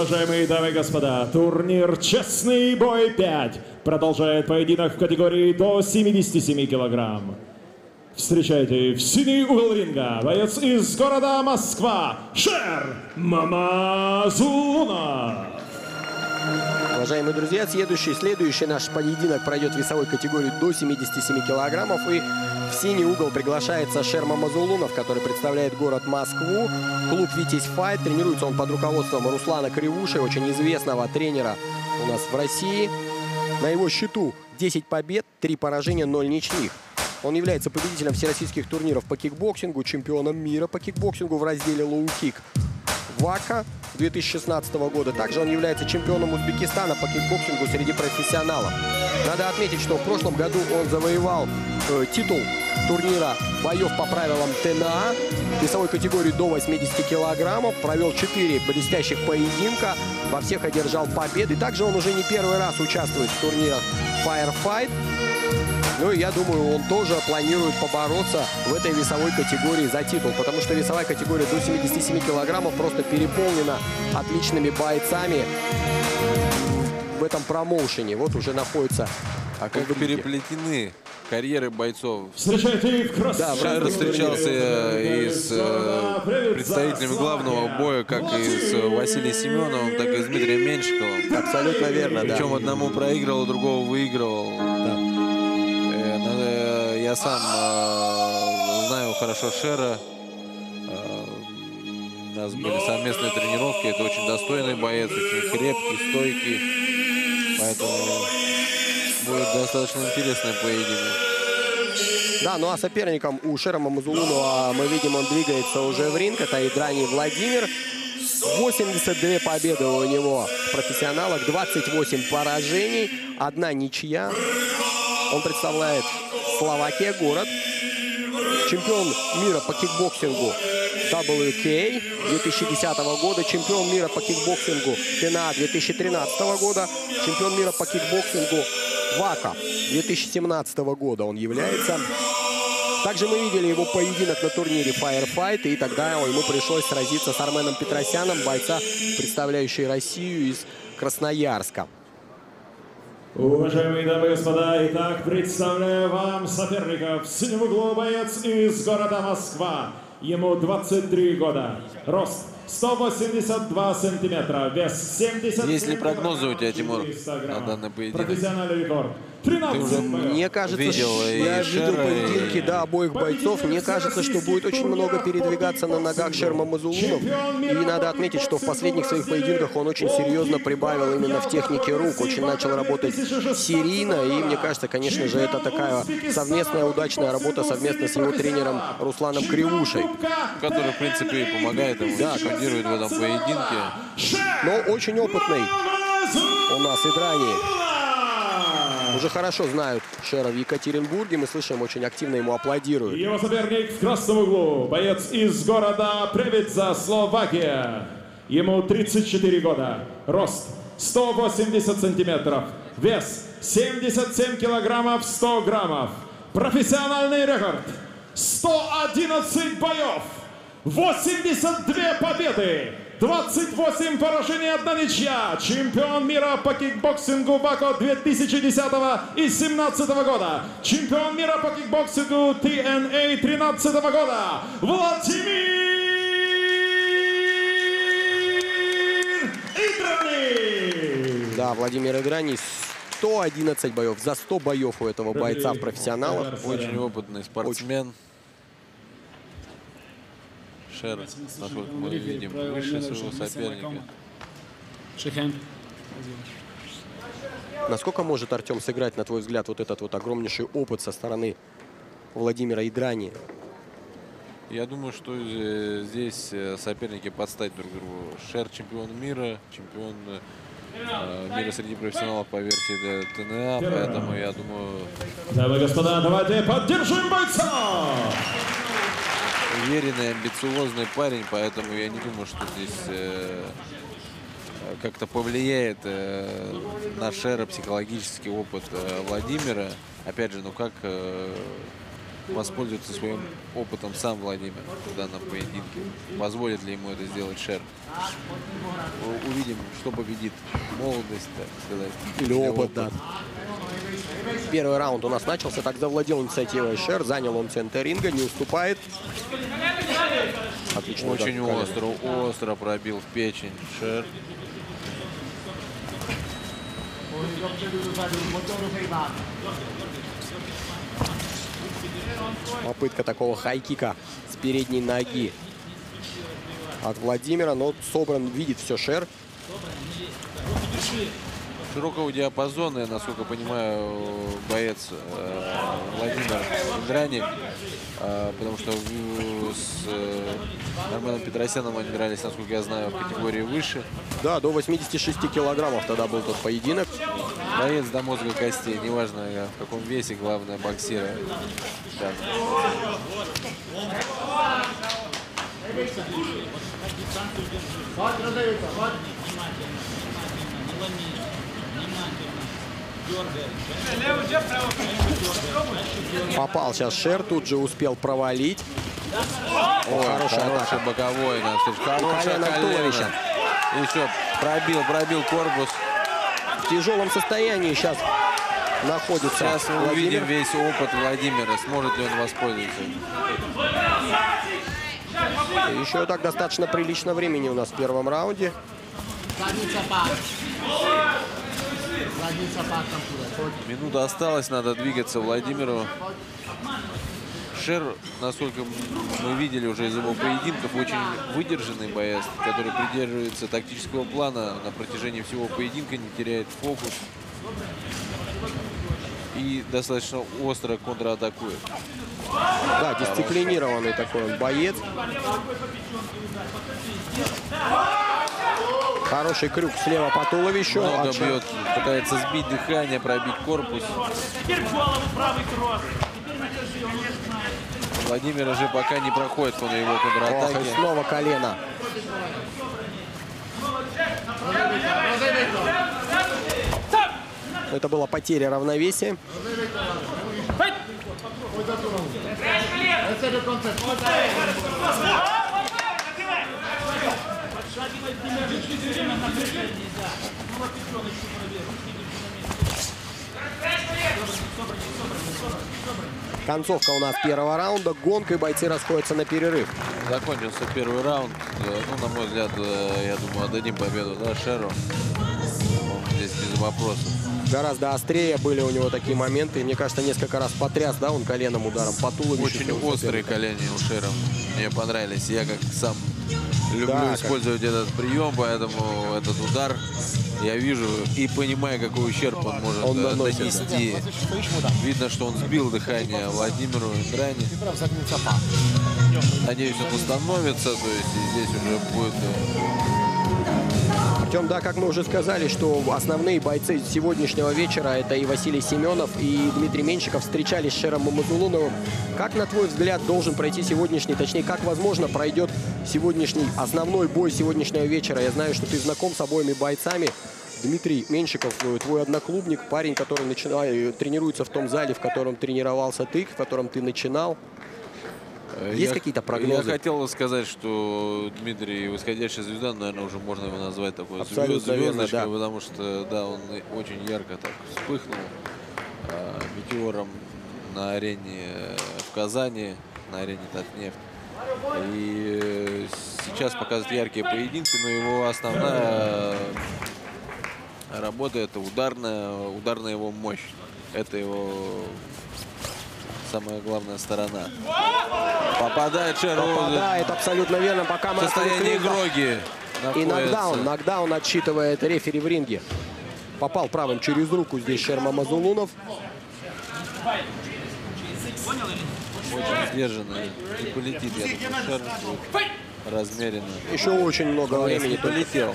Уважаемые дамы и господа, турнир «Честный бой 5» продолжает поединок в категории до 77 килограмм. Встречайте, в синий угол ринга боец из города Москва Шер Мамазулунов. Уважаемые друзья, следующий наш поединок пройдет в весовой категории до 77 килограммов. И в синий угол приглашается Шер Мамазулунов, который представляет город Москву. Клуб «Витязь Файт». Тренируется он под руководством Руслана Кривуши, очень известного тренера у нас в России. На его счету 10 побед, 3 поражения, 0 ничьих. Он является победителем всероссийских турниров по кикбоксингу, чемпионом мира по кикбоксингу в разделе лоу-кик ВАКа 2016 года. Также он является чемпионом Узбекистана по кикбоксингу среди профессионалов. Надо отметить, что в прошлом году он завоевал титул турнира боев по правилам ТНА в весовой категории до 80 килограммов. Провел 4 блестящих поединка, во всех одержал победы. Также он уже не первый раз участвует в турнирах Firefight. Ну и я думаю, он тоже планирует побороться в этой весовой категории за титул, потому что весовая категория до 77 килограммов просто переполнена отличными бойцами в этом промоушене. Вот уже находится... А как бы переплетены карьеры бойцов. Встречайте в красном. Да, Шер встречался и с представителями главного боя, как и с Василием Семеновым, так и с Дмитрием Меньшиковым. Абсолютно верно, Причем да. одному проигрывал, другого выигрывал. Да. Я сам знаю хорошо Шера. У нас были совместные тренировки. Это очень достойный боец, очень крепкий, стойкий. Поэтому будет достаточно интересный поединок. Да, ну а соперником у Шера Мамазулунова, мы видим, он двигается уже в ринг. Это Идрани Владимир. 82 победы у него в профессионалах, 28 поражений, 1 ничья. Он представляет Словакия, город. Чемпион мира по кикбоксингу WK 2010 года. Чемпион мира по кикбоксингу ТНА 2013 года. Чемпион мира по кикбоксингу ВАКа 2017 года он является. Также мы видели его поединок на турнире Firefight, и тогда ему пришлось сразиться с Арменом Петросяном, бойца, представляющий Россию из Красноярска. Уважаемые дамы и господа, итак, представляю вам соперников. В синем углу боец из города Москва. Ему 23 года. Рост 182 сантиметра. Вес 70. Есть ли прогнозы у тебя, Тимур, на данный поединок? Профессиональный рекорд. 13 Мне кажется, видел я видел поединки, и... да, обоих бойцов. Мне кажется, что будет очень много передвигаться на ногах Шер Мамазулунов. И надо отметить, что в последних своих поединках он очень серьезно прибавил именно в технике рук. Очень начал работать серийно. И мне кажется, конечно же, это такая совместная удачная работа совместно с его тренером Русланом Кривушей. Который, в принципе, помогает ему, да, командирует в этом поединке. Но очень опытный у нас Идрани. Уже хорошо знают Шера в Екатеринбурге. Мы слышим, очень активно ему аплодируют. Его соперник в красном углу. Боец из города Превидза, Словакия. Ему 34 года. Рост 180 сантиметров. Вес 77 килограммов 100 граммов. Профессиональный рекорд 111 боев. 82 победы. 28 поражений, 1 ничья. Чемпион мира по кикбоксингу ВАКа 2010 и 2017 года. Чемпион мира по кикбоксингу ТНА 2013 года. Владимир Идрани. Да, Владимир Идрани. 111 боев. За 100 боев у этого бойца в профессионалах. Очень опытный спортсмен. Шер, насколько мы видим, выше своего соперника. Насколько может Артем сыграть, на твой взгляд, вот этот вот огромнейший опыт со стороны Владимира Идрани? Я думаю, что здесь соперники подстать друг другу. Шер чемпион мира, чемпион мира среди профессионалов по версии ТНА, поэтому я думаю... Дамы и господа, давайте поддержим бойца! Уверенный, амбициозный парень, поэтому я не думаю, что здесь как-то повлияет на Шера психологический опыт Владимира. Опять же, ну как воспользуется своим опытом сам Владимир в данном поединке. Позволит ли ему это сделать Шер? Увидим, что победит. Молодость, так сказать. Или опыт, да. Первый раунд у нас начался, так завладел инициативой Шер, занял он центр ринга, не уступает. Отлично. Очень остро пробил в печень Шер. Попытка такого хай-кика с передней ноги от Владимира, но собран, видит все Шер. Широкого диапазона, насколько понимаю, боец Владимир Индрани, потому что с Арменом Петросяном они дрались, насколько я знаю, в категории выше. Да, до 86 килограммов тогда был тот поединок. Боец до мозга костей, неважно в каком весе, главное боксера. Да. Попал сейчас Шер, тут же успел провалить. Ой, хорошая хороший боковой. Хорошее колено. И все, пробил корпус. В тяжелом состоянии сейчас находится. Сейчас мы Владимир. увидим весь опыт Владимира. Сможет ли он воспользоваться? Еще так достаточно прилично времени у нас в первом раунде. Минута осталась, надо двигаться Владимиру. Шер, насколько мы видели уже из его поединков, очень выдержанный боец, который придерживается тактического плана на протяжении всего поединка, не теряет фокус и достаточно остро контратакует. Да, дисциплинированный такой он боец. Хороший крюк слева по туловищу. Много бьет, пытается сбить дыхание, пробить корпус. Владимир же пока не проходит на его контратаке. Ох, и снова колено. Это была потеря равновесия. Концовка у нас первого раунда. Гонка, и бойцы расходятся на перерыв. Закончился первый раунд. Ну, на мой взгляд, я думаю, отдадим победу, да, Шеру. Здесь без вопросов. Гораздо острее были у него такие моменты. И, мне кажется, несколько раз потряс, да, он коленом ударом по туловищу. Очень острые колени у Шера. Мне понравились. Я как сам люблю использовать этот прием, поэтому этот удар я вижу и понимаю, какой ущерб он может нанести. Видно, что он сбил дыхание Владимиру Индрани. Надеюсь, он восстановится, то есть и здесь уже будет... Артем, да, как мы уже сказали, что основные бойцы сегодняшнего вечера, это и Василий Семенов, и Дмитрий Меньшиков, встречались с Шером Мамазулуновым. Как, на твой взгляд, должен пройти сегодняшний, точнее, как, возможно, пройдет сегодняшний основной бой сегодняшнего вечера? Я знаю, что ты знаком с обоими бойцами. Дмитрий Меньшиков, твой одноклубник, парень, который тренируется в том зале, в котором тренировался ты, в котором ты начинал. Есть какие-то прогнозы? Я хотел сказать, что Дмитрий восходящая звезда, наверное, уже можно его назвать такой звездочкой, да. Потому что, да, он очень ярко так вспыхнул метеором на арене в Казани, на арене Татнефть. И сейчас показывает яркие поединки, но его основная работа — это ударная его мощь. Это его самая главная сторона. Попадает Шер. Попадает, абсолютно верно. Пока мы состояние Гроги. И нокдаун отсчитывает рефери в ринге. Попал правым через руку здесь Шер Мамазулунов. Очень сдержанно. Не полетит, я думаю, Шер размеренно. Еще очень много времени полетел.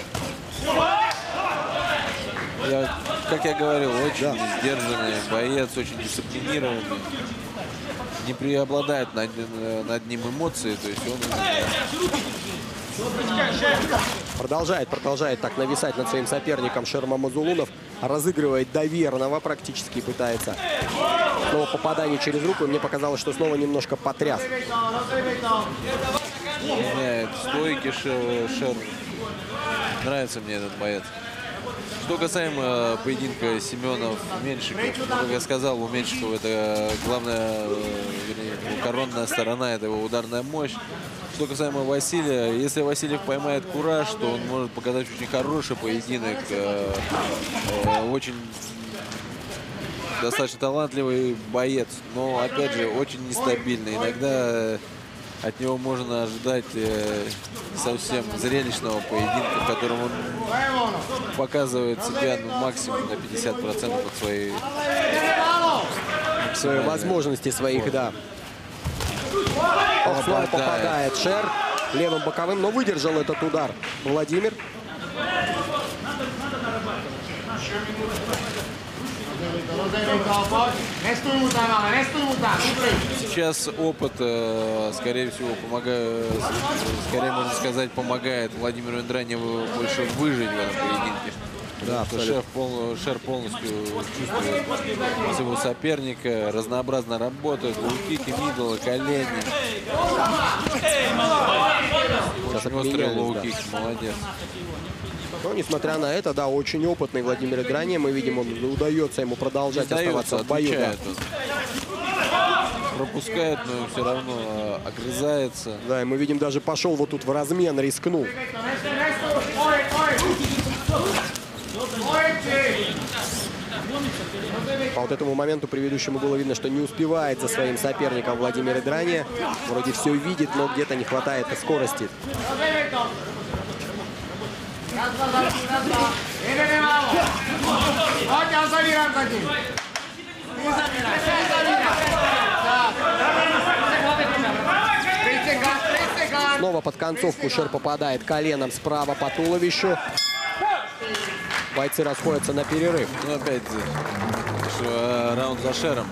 Как я говорил, очень сдержанный боец, очень дисциплинированный. Не преобладает над ним эмоции, то есть он Продолжает так нависать над своим соперником Шер Мамазулунов. Разыгрывает доверного, практически пытается. Снова попадание через руку. И мне показалось, что снова немножко потряс. Меняет стойки Шер. Нравится мне этот боец. Что касаемо поединка Семенов-Меньшиков, как я сказал, у Меньшикова это главная, вернее, коронная сторона, это его ударная мощь. Что касаемо Василия, если Васильев поймает кураж, то он может показать очень хороший поединок. Очень достаточно талантливый боец, но, опять же, очень нестабильный. Иногда от него можно ожидать совсем зрелищного поединка, в котором он показывает себя максимум на 50% от своей возможности своих, да. Снова попадает Шер левым боковым, но выдержал этот удар Владимир. Сейчас опыт, скорее всего, скорее можно сказать, помогает Владимиру Индраневу больше выжить в этом поединке. Да, Шер полностью чувствует своего соперника, разнообразно работает, лоу-кики, мидл, колени. Очень острый лоу-кик, да. Молодец. Но, несмотря на это, да, очень опытный Владимир Индранев. Мы видим, удается ему продолжать оставаться в бою. Да. Пропускает, но все равно огрызается. Да, и мы видим, даже пошел вот тут в размен, рискнул. По вот этому моменту предыдущему было видно, что не успевает за своим соперником Владимир Индранев. Вроде все видит, но где-то не хватает скорости. Снова под концовку Шер попадает коленом справа по туловищу. Бойцы расходятся на перерыв. Ну, опять раунд за Шером.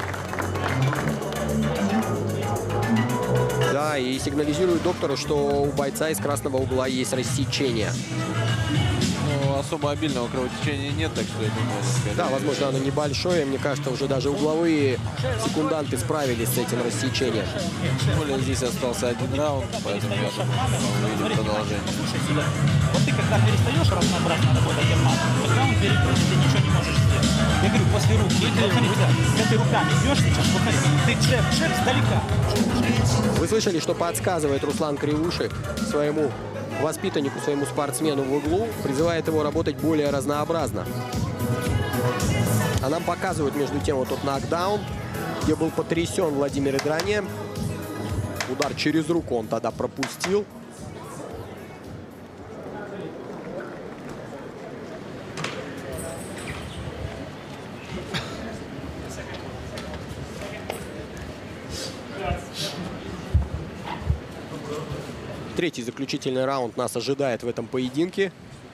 Да, и сигнализирует доктору, что у бойца из красного угла есть рассечение. Ну, особо обильного кровотечения нет, так что я думаю, скорее... Да, возможно, оно небольшое. Мне кажется, уже даже угловые секунданты справились с этим рассечением. Тем более здесь остался один раунд, поэтому я думаю, мы увидим продолжение. Вот ты когда перестаешь разнообразно работать арматом, тогда он перекрутит, ты ничего не можешь сделать. Я говорю, после руки, когда ты руками бьешь сейчас, ты джеб сдалека. Вы слышали, что подсказывает Руслан Кривуши своему воспитаннику, своему спортсмену в углу, призывает его работать более разнообразно. А нам показывают между тем вот тот нокдаун, где был потрясен Владимир Индранев. Удар через руку он тогда пропустил. Третий заключительный раунд нас ожидает в этом поединке.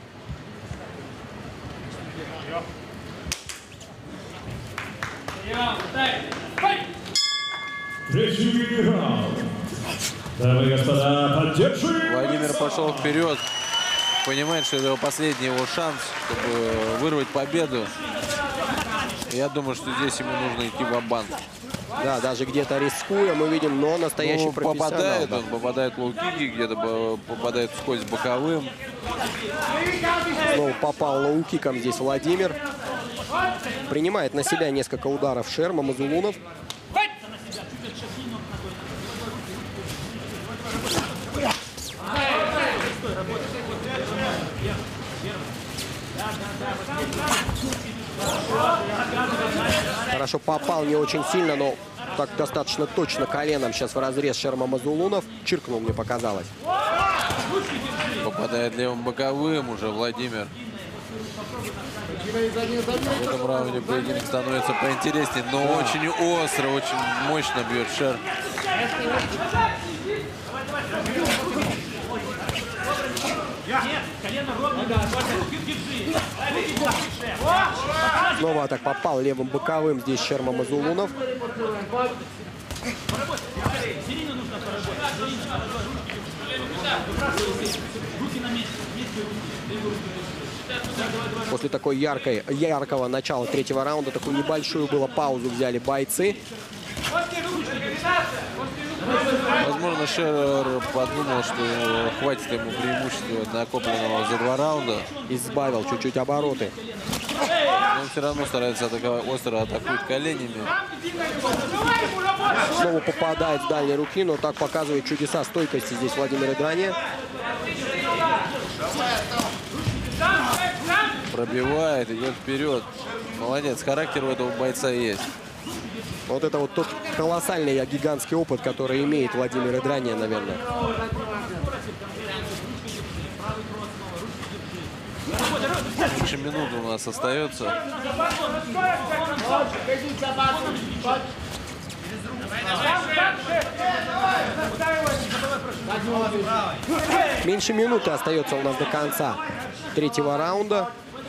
Третий раунд. Дамы и господа, поддержи! Владимир пошел вперед. Понимает, что это его последний его шанс, чтобы вырвать победу. Я думаю, что здесь ему нужно идти ва-банк. Да, даже где-то рискуя, мы видим, но настоящий профессионал. Он попадает в лоу-кики, где-то попадает вскользь боковым. Снова попал лоу-киком здесь Владимир. Принимает на себя несколько ударов Шер Мамазулунов. Хорошо попал, не очень сильно, но так достаточно точно коленом сейчас в разрез Шер Мамазулунов. Чиркнул, мне показалось. Попадает левым боковым уже Владимир. В этом раунде поединок становится поинтереснее, но очень остро, очень мощно бьет Шер. Снова так попал левым боковым здесь Шер Мамазулунов. После такой яркого начала третьего раунда такую небольшую было паузу взяли бойцы. Возможно, Шер подумал, что хватит ему преимущества накопленного за 2 раунда. И сбавил чуть-чуть обороты. Но он все равно старается остро атакует коленями. Снова попадает с дальней руки, но так показывает чудеса стойкости здесь Владимир Идрания. Пробивает, идет вперед. Молодец, характер у этого бойца есть. Вот это вот тот колоссальный, гигантский опыт, который имеет Владимир Идрания, наверное. Меньше минуты у нас остается. Меньше минуты остается у нас до конца третьего раунда.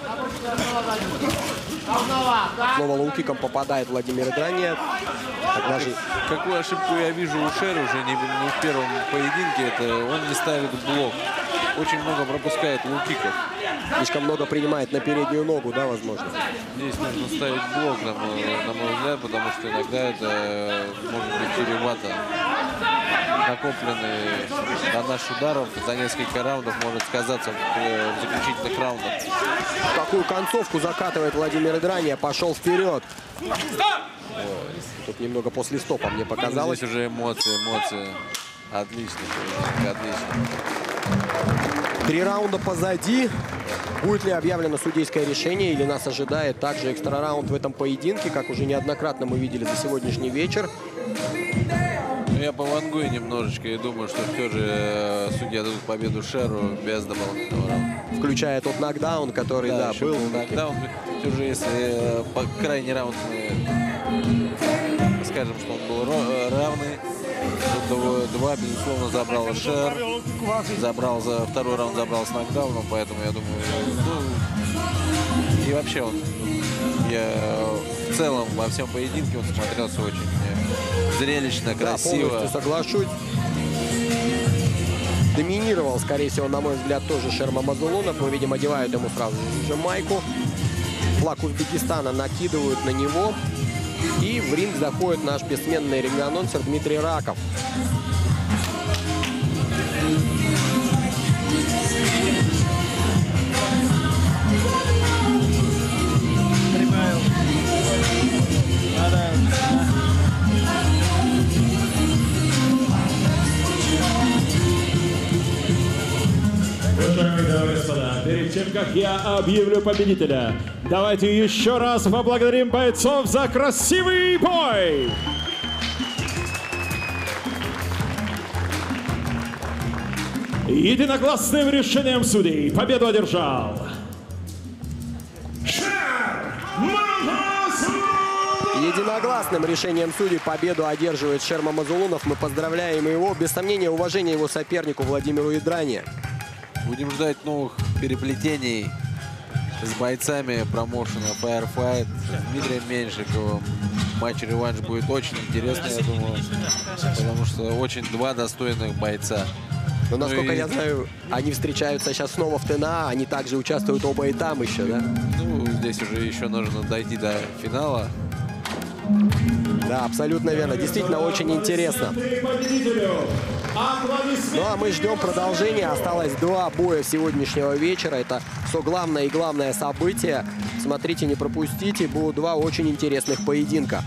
Снова лоу-киком попадает Владимир Идрания. Какую ошибку я вижу у Шера уже не в первом поединке, это он не ставит блок. Очень много пропускает лоу-киков. Слишком много принимает на переднюю ногу, да, возможно? Здесь нужно ставить блок, на мой взгляд, потому что иногда это может быть чревато. Накопленный тоннаж ударов за несколько раундов может сказаться в заключительных раундах. Какую концовку закатывает Владимир Идрания. Пошел вперед. Тут немного после стопа мне показалось. Здесь уже эмоции. Отлично. 3 раунда позади. Будет ли объявлено судейское решение или нас ожидает также экстра раунд в этом поединке, как уже неоднократно мы видели за сегодняшний вечер. Я повангую немножечко и думаю, что все же судья дадут победу Шеру без дополнительного раунда. Включая тот нокдаун, который, да, был. Нокдаун. Все же, если по крайний раунд мы скажем, что он был равный, то 2, безусловно, забрал Шер. Забрал за второй раунд, забрал с нокдауном, поэтому я думаю, и вообще он, в целом во всем поединке он смотрелся очень зрелищно, красиво. Да, полностью соглашусь. Доминировал, скорее всего, на мой взгляд, тоже Шер Мамазулунов. Мы видим, одевают ему сразу же майку. Флаг Узбекистана накидывают на него. И в ринг заходит наш бессменный ринг-анонсер Дмитрий Раков. Уважаемые дамы и господа, перед тем, как я объявлю победителя, давайте еще раз поблагодарим бойцов за красивый бой! Единогласным решением судей победу одержал Шер Мамазулунов! Единогласным решением судей победу одерживает Шер Мамазулунов. Мы поздравляем его. Без сомнения, уважение его сопернику Владимиру Идрания. Будем ждать новых переплетений с бойцами промоушена Firefight, с Дмитрием Меньшиковым. Матч-реванш будет очень интересный, я думаю, потому что очень 2 достойных бойца. Но, насколько я знаю, они встречаются сейчас снова в ТНА, они также участвуют оба и там еще, да? Ну, здесь уже еще нужно дойти до финала. Да, абсолютно верно. Действительно очень интересно. Ну а мы ждем продолжения. Осталось 2 боя сегодняшнего вечера. Это все главное и главное событие. Смотрите, не пропустите. Будут 2 очень интересных поединка.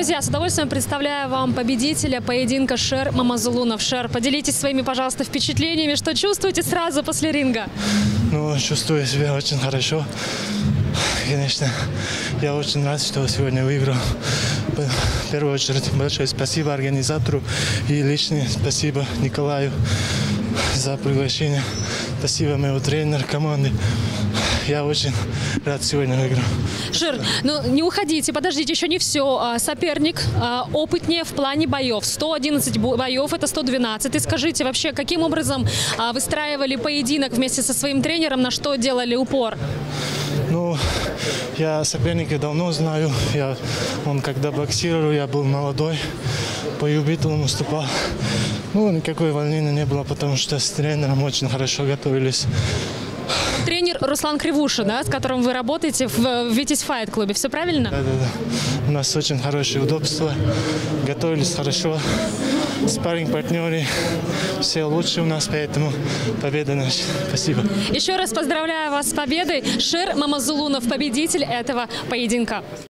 Друзья, с удовольствием представляю вам победителя поединка Шер Мамазулунов. Шер, поделитесь своими, пожалуйста, впечатлениями, что чувствуете сразу после ринга? Ну, чувствую себя очень хорошо. Конечно, я очень рад, что сегодня выиграл. В первую очередь, большое спасибо организатору и личное спасибо Николаю за приглашение. Спасибо моему тренеру команды. Я очень рад сегодня выиграл. Шер, ну не уходите, подождите, еще не все. Соперник опытнее в плане боев. 111 боев, это 112. И скажите вообще, каким образом выстраивали поединок вместе со своим тренером, на что делали упор? Ну, я соперника давно знаю. Он когда боксировал, я был молодой, по юбитулам выступал. Ну, никакой волнения не было, потому что с тренером очень хорошо готовились. Тренер Руслан Кривушин, да, с которым вы работаете в Витязь Файт клубе, все правильно? Да. У нас очень хорошее удобство, готовились хорошо. Спарринг-партнеры все лучше у нас, поэтому победа наша. Спасибо. Еще раз поздравляю вас с победой. Шер Мамазулунов, победитель этого поединка.